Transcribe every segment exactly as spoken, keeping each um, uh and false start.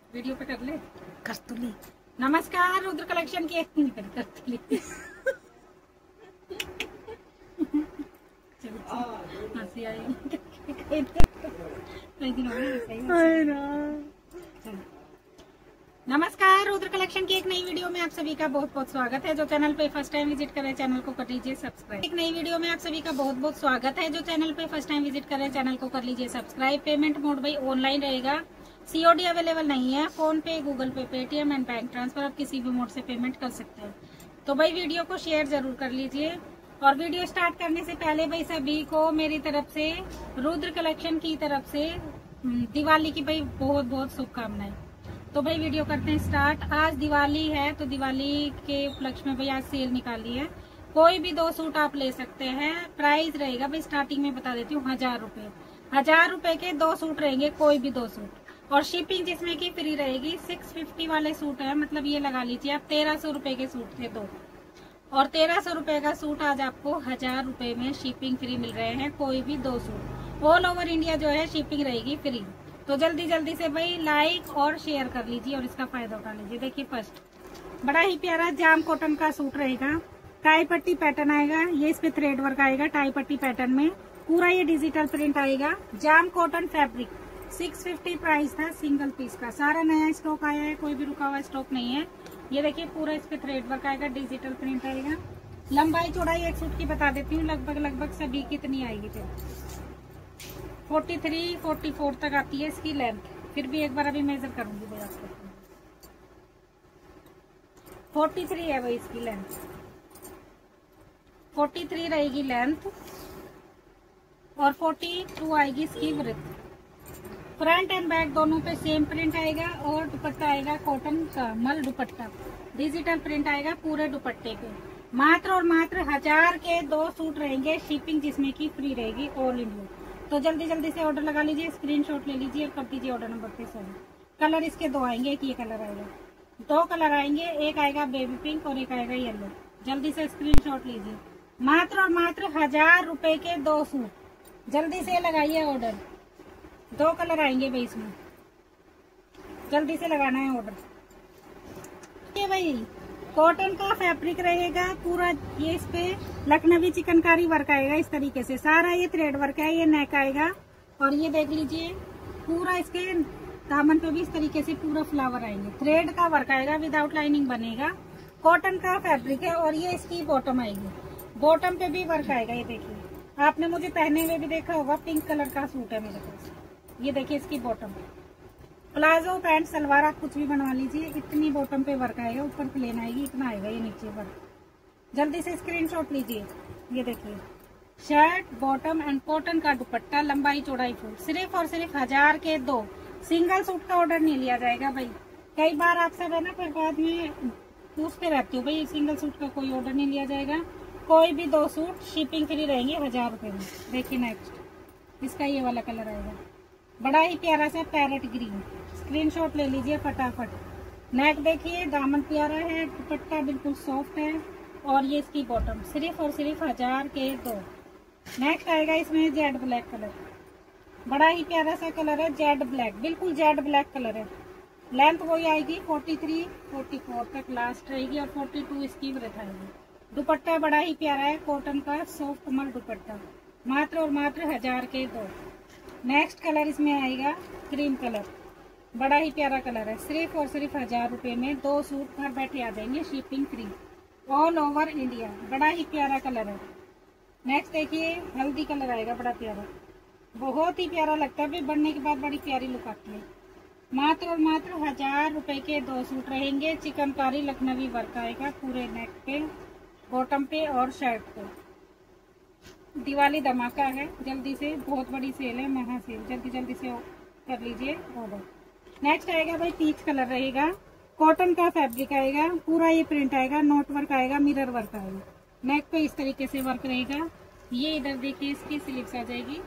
Video पे कर ले। कस्तूली नमस्कार रुद्र कलेक्शन की कस्तूली हंसी आई नमस्कार रुद्र कलेक्शन की एक नई वीडियो में आप सभी का बहुत बहुत स्वागत है। जो चैनल पे फर्स्ट टाइम विजिट कर रहे हैं चैनल को कर लीजिए सब्सक्राइब। एक नई वीडियो में आप सभी का बहुत बहुत स्वागत है। जो चैनल पे फर्स्ट टाइम विजिट कर रहे हैं चैनल को कर लीजिए सब्सक्राइब। पेमेंट मोड भाई ऑनलाइन रहेगा, सीओडी अवेलेबल नहीं है। फोन पे, गूगल पे, पेटीएम एंड बैंक ट्रांसफर आप किसी भी मोड से पेमेंट कर सकते हैं। तो भाई वीडियो को शेयर जरूर कर लीजिए। और वीडियो स्टार्ट करने से पहले भाई सभी को मेरी तरफ से, रुद्र कलेक्शन की तरफ से दिवाली की भाई बहुत बहुत शुभकामनाएं। तो भाई वीडियो करते हैं स्टार्ट। आज दिवाली है तो दिवाली के उपलक्ष्य में भाई आज सेल निकाली है। कोई भी दो सूट आप ले सकते हैं। प्राइस रहेगा भाई स्टार्टिंग में बता देती हूँ हजार रुपए हजार रुपए के दो सूट रहेंगे, कोई भी दो सूट। और शिपिंग जिसमें की फ्री रहेगी। सिक्स फिफ्टी वाले सूट है, मतलब ये लगा लीजिए आप तेरह सौ रुपए के सूट थे दो, और तेरह सौ रुपए का सूट आज आपको हजार रुपए में शिपिंग फ्री मिल रहे हैं। कोई भी दो सूट ऑल ओवर इंडिया जो है शिपिंग रहेगी फ्री। तो जल्दी जल्दी से भाई लाइक और शेयर कर लीजिए और इसका फायदा उठा लीजिए। देखिए फर्स्ट बड़ा ही प्यारा जाम कॉटन का सूट रहेगा। टाई पट्टी पैटर्न आएगा, ये इस पे थ्रेड वर्क आएगा टाई पट्टी पैटर्न में। पूरा ये डिजिटल प्रिंट आएगा। जाम cotton fabric six fifty price था सिंगल पीस का। सारा नया स्टॉक आया है, कोई भी रुका हुआ स्टॉक नहीं है। ये देखिए पूरा इस पे थ्रेड वर्क आएगा, डिजिटल प्रिंट आएगा। लंबाई चौड़ाई एक सूट की बता देती हूँ, लगभग लगभग सभी कितनी आएगी फिर फोर्टी थ्री फोर्टी फोर तक आती है इसकी लेंथ। फिर भी एक बार अभी मेजर करूंगी भाई आपको। फोर्टी थ्री है भाई इसकी लेंथ, फोर्टी थ्री रहेगी लेंथ और फोर्टी टू आएगी इसकी ब्रेथ। फ्रंट एंड बैक दोनों पे सेम प्रिंट आएगा और दुपट्टा आएगा कॉटन का मल दुपट्टा, डिजिटल प्रिंट आएगा पूरे दुपट्टे पे। मात्र और मात्र हजार के दो सूट रहेंगे, शिपिंग जिसमें की फ्री रहेगी ऑल इंडिया। तो जल्दी जल्दी से ऑर्डर लगा लीजिए, स्क्रीनशॉट ले लीजिए और कर दीजिए ऑर्डर नंबर पे सेंड। कलर इसके दो आएंगे, एक ये कलर आएगा, दो कलर आएंगे, एक आएगा बेबी पिंक और एक आएगा येलो। जल्दी से स्क्रीनशॉट लीजिए। मात्र और मात्र हजार रुपए के दो सूट, जल्दी से लगाइए ऑर्डर। दो कलर आएंगे भाई इसमें, जल्दी से लगाना है ऑर्डर। ये भाई कॉटन का फैब्रिक रहेगा पूरा। ये इस पे लखनवी चिकनकारी वर्क आएगा इस तरीके से। सारा ये थ्रेड वर्क है, ये नेक आएगा। और ये देख लीजिए पूरा इसके दामन पे भी इस तरीके से पूरा फ्लावर आएंगे। थ्रेड का वर्क आएगा, विदाउट लाइनिंग बनेगा। कॉटन का फैब्रिक है और ये इसकी बॉटम आएगी। बॉटम पे भी वर्क आएगा। ये देखिए आपने मुझे पहने हुए भी देखा होगा, पिंक कलर का सूट है मेरे पास। ये देखिए इसकी बॉटम, प्लाजो पैंट सलवार आप कुछ भी बनवा लीजिए, इतनी बॉटम पे वर्क आएगा। ऊपर प्लेन आएगी, इतना आएगा ये नीचे वर्क। जल्दी से स्क्रीनशॉट लीजिए। ये देखिए शर्ट बॉटम एंड कॉटन का दुपट्टा, लंबाई चौड़ाई फुल। सिर्फ और सिर्फ हजार के दो। सिंगल सूट का ऑर्डर नहीं लिया जाएगा भाई। कई बार आप सब है ना फिर बाद में पूछते रहते हो भाई, सिंगल सूट का कोई ऑर्डर नहीं लिया जाएगा। कोई भी दो सूट शिपिंग फ्री रहेंगे हजार रुपए में। देखिए नेक्स्ट इसका ये वाला कलर आएगा, बड़ा ही प्यारा सा पैरेट ग्रीन। स्क्रीनशॉट ले लीजिए फटाफट। नेक देखिए, दामन प्यारा है, दुपट्टा बिल्कुल सॉफ्ट है और ये इसकी बॉटम। सिर्फ और सिर्फ हजार के दो। नेक्स्ट आएगा इसमें जेड ब्लैक कलर, बड़ा ही प्यारा सा कलर है, जेड ब्लैक, बिल्कुल जेड ब्लैक कलर है। लेंथ वही आएगी फोर्टी थ्री फोर्टी फोर तक लास्ट रहेगी और फोर्टी टू इसकी ब्रेथ आएगी। दुपट्टा बड़ा ही प्यारा है, कॉटन का सॉफ्ट मल दुपट्टा। मात्र और मात्र हजार के दो। नेक्स्ट कलर इसमें आएगा क्रीम कलर, बड़ा ही प्यारा कलर है। सिर्फ और सिर्फ हजार रुपए में दो सूट घर बैठे आ जाएंगे, shipping free all over India. बड़ा ही प्यारा कलर है। नेक्स्ट देखिए हल्दी कलर आएगा, बड़ा प्यारा, बहुत ही प्यारा लगता है। बनने के बाद बड़ी प्यारी लुक आती है। मात्र और मात्र हजार रुपए के दो सूट रहेंगे। चिकनकारी लखनवी वर्क आएगा पूरे नेक पे, बॉटम पे और शर्ट पे। दिवाली धमाका है, जल्दी से, बहुत बड़ी सेल है, महा सेल। जल्दी जल्दी से कर लीजिए ऑर्डर। नेक्स्ट आएगा भाई पीच कलर रहेगा, कॉटन का फैब्रिक आएगा, पूरा ये प्रिंट आएगा, नोट वर्क आएगा, मिरर वर्क आएगा। नेक पे इस तरीके से वर्क रहेगा। ये इधर देखिए इसकी स्लीव्स आ जाएगी,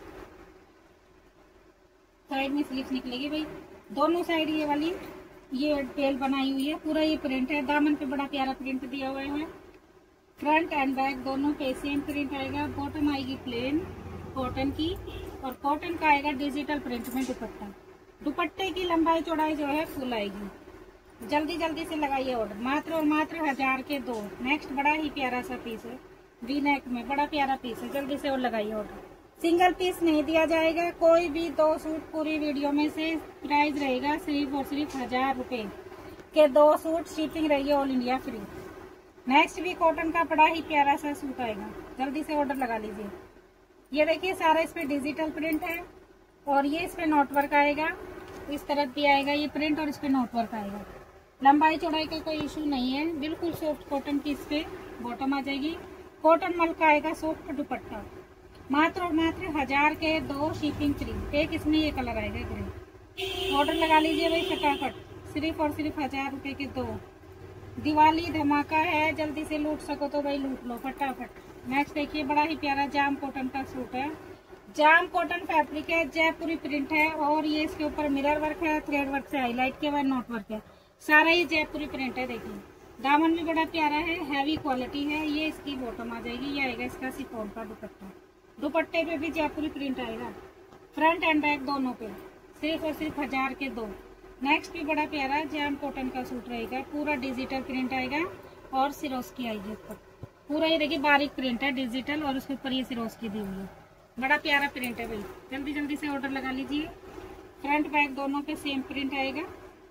साइड में स्लीव्स निकलेगी भाई दोनों साइड। ये वाली ये टेल बनाई हुई है, पूरा ये प्रिंट है। दामन पे बड़ा प्यारा प्रिंट दिया हुआ है। फ्रंट एंड बैक दोनों पे सेम प्रिंट आएगा। बॉटम आएगी प्लेन कॉटन की और कॉटन का आएगा डिजिटल प्रिंट में दुपट्टा। दुपट्टे की लंबाई चौड़ाई जो है फुल आएगी। जल्दी जल्दी से लगाइए ऑर्डर, मात्र और मात्र हजार के दो। नेक्स्ट बड़ा ही प्यारा सा पीस है, वी नेक में बड़ा प्यारा पीस है, जल्दी से और लगाइए ऑर्डर। सिंगल पीस नहीं दिया जाएगा, कोई भी दो सूट पूरी वीडियो में से प्राइस रहेगा सिर्फ और सिर्फ हजार रुपए के दो सूट, शिपिंग रहेगी ऑल इंडिया फ्री। नेक्स्ट भी कॉटन का बड़ा ही प्यारा सा सूट आएगा, जल्दी से ऑर्डर लगा लीजिए। ये देखिए सारा इस पे डिजिटल प्रिंट है और ये इस पे नोट वर्क आएगा, इस तरफ भी आएगा ये प्रिंट और इस पे नोट वर्क आएगा। लंबाई चौड़ाई का कोई इशू नहीं है, बिल्कुल सॉफ्ट कॉटन की इस पे बॉटम आ जाएगी। कॉटन मल का आएगा सॉफ्ट दुपट्टा, मात्र और मात्र हजार के दो, शिपिंग फ्री। एक इसमें ये कलर आएगा ग्रे। ऑर्डर लगा लीजिए भाई फटाफट, सिर्फ और सिर्फ हजार रुपए के दो। दिवाली धमाका है, जल्दी से लूट सको तो भाई लूट लो फटाफट। नेक्स्ट देखिए बड़ा ही प्यारा जाम कॉटन का सूट है, जाम कॉटन फैब्रिक है, जयपुरी प्रिंट है और ये इसके ऊपर मिरर वर्क है, थ्रेड वर्क से हाईलाइट के बाद नोट वर्क है, सारा ये जयपुरी प्रिंट है। देखिए दामन भी बड़ा प्यारा है, हैवी क्वालिटी है। ये इसकी बॉटम आ जाएगी, ये आएगा इसका शिफॉन का दुपट्टा। दुपट्टे पे भी जयपुरी प्रिंट आएगा, फ्रंट एंड बैक दोनों पे, सिर्फ और सिर्फ हजार के दो। नेक्स्ट भी बड़ा प्यारा जाम कॉटन का सूट रहेगा, पूरा डिजिटल प्रिंट आएगा और सिरोस्की आएगी ऊपर, पूरा ये देखिए बारीक प्रिंट है डिजिटल और उसके ऊपर ये सिरोस्की दी हुई है, बड़ा प्यारा प्रिंट है भाई। जल्दी जल्दी से ऑर्डर लगा लीजिए। फ्रंट बैक दोनों पे सेम प्रिंट आएगा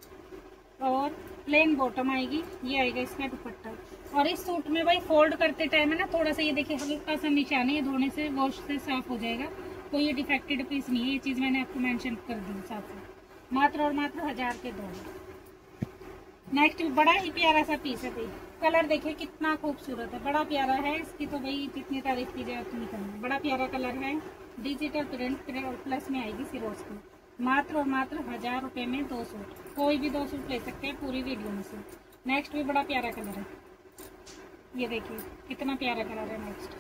और प्लेन बॉटम आएगी, ये आएगा इसका दुपट्टा। और इस सूट में भाई फोल्ड करते टाइम है ना थोड़ा सा ये देखिए हल्का सा निशान है, ये धोने से वॉश से साफ हो जाएगा, कोई ये डिफेक्टेड पीस नहीं है, ये चीज मैंने आपको मेंशन कर दी साथ साथ। मात्र और मात्र हजार के दो। नेक्स्ट बड़ा ही प्यारा सा पीस है भाई, कलर देखिए कितना खूबसूरत है, बड़ा प्यारा है, इसकी तो भाई जितनी तारीफ की जाए उतनी कम है। बड़ा प्यारा कलर है, डिजिटल प्रिंट प्लस में आएगी सिरोस्की। मात्र और मात्र हजार रुपए में दो सूट, कोई भी दो सूट ले सकते हैं पूरी वीडियो में से। नेक्स्ट भी बड़ा प्यारा कलर है, ये देखिए कितना प्यारा कलर है। नेक्स्ट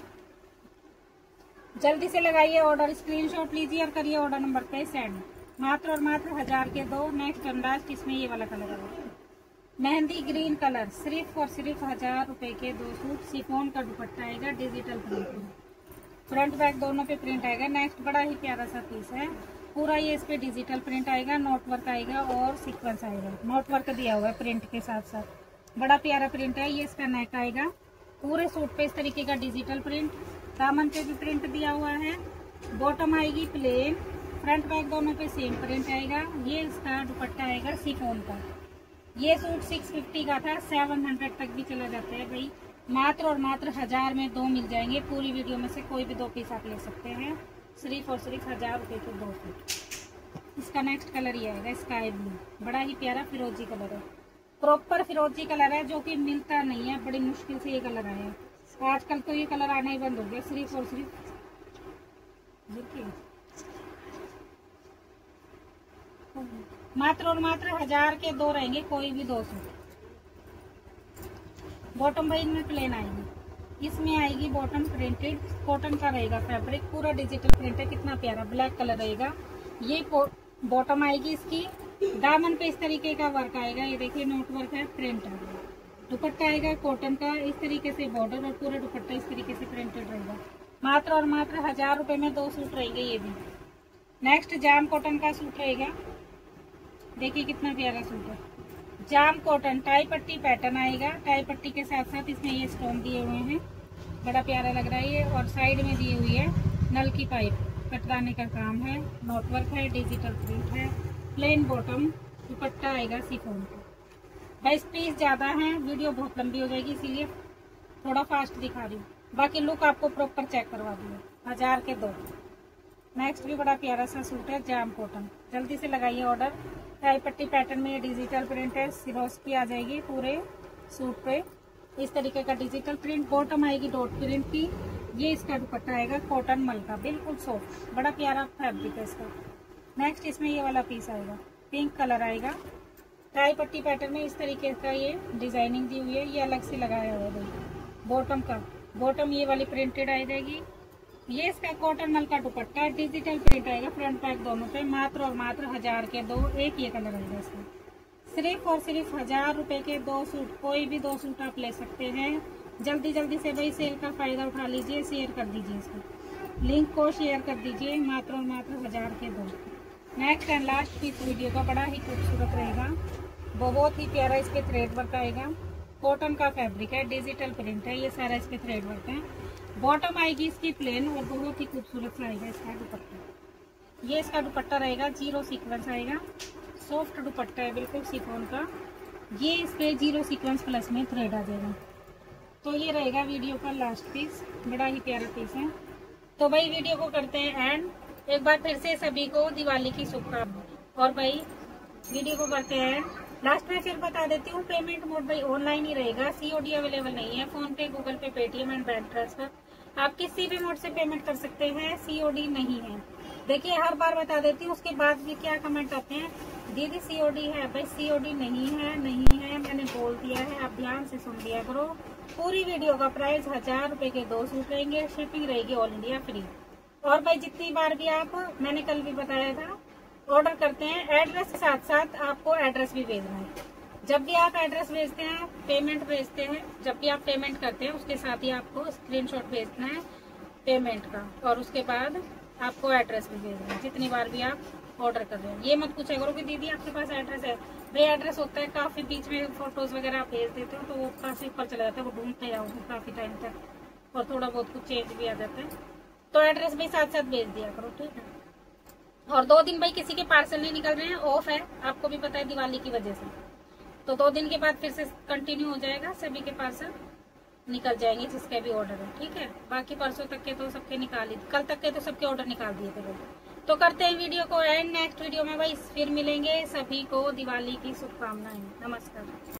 जल्दी से लगाइए ऑर्डर, स्क्रीनशॉट लीजिए और करिए ऑर्डर नंबर पे सेंड। मात्र और मात्र हजार के दो। नेक्स्ट अंदाज इसमें ये वाला कलर है, मेहंदी ग्रीन कलर, सिर्फ और सिर्फ हजार रुपए के दो सूट। शिफॉन का दुपट्टा आएगा, डिजिटल प्रिंट, फ्रंट बैक दोनों पे प्रिंट आएगा। नेक्स्ट बड़ा ही प्यारा सा पीस है, पूरा ये इस पे डिजिटल प्रिंट आएगा, नोट वर्क आएगा और सीक्वेंस आएगा, नोट वर्क दिया हुआ है प्रिंट के साथ साथ, बड़ा प्यारा प्रिंट है। ये इसका नेक आएगा, पूरे सूट पे इस तरीके का डिजिटल प्रिंट, दामन पे भी प्रिंट दिया हुआ है। बॉटम आएगी प्लेन, फ्रंट बैक दोनों पे सेम प्रिंट आएगा। ये इसका दुपट्टा आएगा शिफॉन का। ये सूट सिक्स फिफ्टी का था, सेवन हंड्रेड तक भी चला जाता है भाई। मात्र और मात्र हजार में दो मिल जाएंगे, पूरी वीडियो में से कोई भी दो पीस आप ले सकते हैं, सिर्फ और सिर्फ हजार रुपए के दो सूट। इसका नेक्स्ट कलर ये आएगा स्काई ब्लू, बड़ा ही प्यारा फिरोजी कलर है, प्रॉपर फिरोजी कलर है जो कि मिलता नहीं है, बड़ी मुश्किल से ये कलर आया है। आजकल तो ये कलर आना ही बंद हो गया, सिर्फ और सिर्फ देखिए मात्र और मात्र हजार के दो रहेंगे, कोई भी दो सूट। बॉटम भाई इनमें प्लेन आएगी, इसमें आएगी बॉटम प्रिंटेड, कॉटन का रहेगा फैब्रिक, पूरा डिजिटल प्रिंट है, कितना प्यारा ब्लैक कलर रहेगा। ये बॉटम आएगी इसकी, दामन पे इस तरीके का वर्क आएगा, ये देखिए नोट वर्क है, प्रिंट आएगा। दुपट्टा आएगा कॉटन का, इस तरीके से बॉर्डर और पूरा दुपट्टा इस तरीके से प्रिंटेड रहेगा। मात्र और मात्र हजार रुपए में दो सूट रहेंगे ये भी। नेक्स्ट जाम कॉटन का सूट रहेगा, देखिए कितना प्यारा सूट है, जाम कॉटन, टाई पट्टी पैटर्न आएगा, टाई पट्टी के साथ साथ इसमें ये स्टोन दिए हुए हैं, बड़ा प्यारा लग रहा है ये। और साइड में दी हुई है नल की पाइप, कटवाने का काम है, नोट वर्क है, डिजिटल प्रिंट है, प्लेन बॉटम, दुपट्टा आएगा शिफॉन का। बस पीस ज्यादा है, वीडियो बहुत लंबी हो जाएगी इसीलिए थोड़ा फास्ट दिखा रही हूँ, बाकी लुक आपको प्रॉपर चेक करवा दिए। हजार के दो। नेक्स्ट भी बड़ा प्यारा सा सूट है जाम कॉटन, जल्दी से लगाइए ऑर्डर। टाई पट्टी पैटर्न में ये डिजिटल प्रिंट है, सिरोस्की आ जाएगी पूरे सूट पे, इस तरीके का डिजिटल प्रिंट। बॉटम आएगी डॉट प्रिंट की, ये इसका दुपट्टा आएगा कॉटन मल का, बिल्कुल सॉफ्ट, बड़ा प्यारा फैब्रिक है इसका। नेक्स्ट इसमें ये वाला पीस आएगा, पिंक कलर आएगा, टाई पट्टी पैटर्न में इस तरीके का ये डिजाइनिंग दी हुई है, ये अलग से लगाया हुआ है। बॉटम का बॉटम ये वाली प्रिंटेड आ जाएगी, ये इसका कॉटन मल का दुपट्टा, डिजिटल प्रिंट आएगा फ्रंट बैक दोनों पे। मात्र और मात्र हजार के दो, एक ये कलर आएगा इसमें, सिर्फ और सिर्फ हजार रुपए के दो सूट, कोई भी दो सूट आप ले सकते हैं। जल्दी जल्दी से भाई सेल का फायदा उठा लीजिए, शेयर कर दीजिए इसको, लिंक को शेयर कर दीजिए। मात्र और मात्र हजार के दो। Next and last piece video का बड़ा ही खूबसूरत रहेगा, बहुत ही प्यारा इस पे थ्रेड वर्क आएगा। कॉटन का फैब्रिक है, डिजिटल प्रिंट है, ये सारा इस पे थ्रेड वर्क है। बॉटम आएगी इसकी प्लेन और बहुत ही खूबसूरत सा आएगा इसका दुपट्टा। ये इसका दुपट्टा रहेगा, जीरो सीक्वेंस आएगा, सॉफ्ट दुपट्टा है बिल्कुल शिफॉन का। ये इस पे जीरो सीक्वेंस प्लस में थ्रेड आ जाएगा। तो ये रहेगा वीडियो का लास्ट पीस, बड़ा ही प्यारा पीस है। तो भाई वीडियो को करते हैं एंड। एक बार फिर से सभी को दिवाली की शुभकामनाएं। और भाई वीडियो को करते हैं लास्ट में फिर बता देती हूँ, पेमेंट मोड भाई ऑनलाइन ही रहेगा, सीओडी अवेलेबल नहीं है। फोन पे, गूगल पे, पेटीएम एंड बैंक ट्रांसफर आप किसी भी मोड से पेमेंट कर सकते हैं, सीओडी नहीं है। देखिए हर बार बता देती हूँ, उसके बाद भी क्या कमेंट आते हैं, दीदी सीओडी है। भाई सीओडी नहीं है, नहीं है, मैंने बोल दिया है, आप ध्यान से सुन लिया करो। पूरी वीडियो का प्राइस हजार रुपए के दो सूट रहेंगे, शिपिंग रहेगी ऑल इंडिया फ्री। और भाई जितनी बार भी आप, मैंने कल भी बताया था, ऑर्डर करते हैं एड्रेस के साथ साथ आपको एड्रेस भी भेजना है। जब भी आप एड्रेस भेजते हैं, पेमेंट भेजते हैं, जब भी आप पेमेंट करते हैं उसके साथ ही आपको स्क्रीनशॉट भेजना है पेमेंट का, और उसके बाद आपको एड्रेस भी भेजना है जितनी बार भी आप ऑर्डर कर रहे हैं। ये मत पूछा करो कि दीदी आपके पास एड्रेस है। भाई एड्रेस होता है, काफी बीच में फोटोज वगैरह आप भेज देते हो तो वो काफी ऊपर चला जाता है, वो ढूंढते जाओगे काफी टाइम तक, और थोड़ा बहुत कुछ चेंज भी आ जाता है। तो एड्रेस भी साथ साथ भेज दिया करो, ठीक है। और दो दिन भाई किसी के पार्सल नहीं निकल रहे हैं, ऑफ है, आपको भी पता है दिवाली की वजह से। तो दो दिन के बाद फिर से कंटिन्यू हो जाएगा, सभी के पार्सल निकल जाएंगे जिसके भी ऑर्डर है, ठीक है। बाकी परसों तक के तो सबके निकाल ही, कल तक के तो सबके ऑर्डर निकाल दिए थे भाई। तो करते हैं वीडियो को एंड, नेक्स्ट वीडियो में भाई फिर मिलेंगे। सभी को दिवाली की शुभकामनाएं, नमस्कार।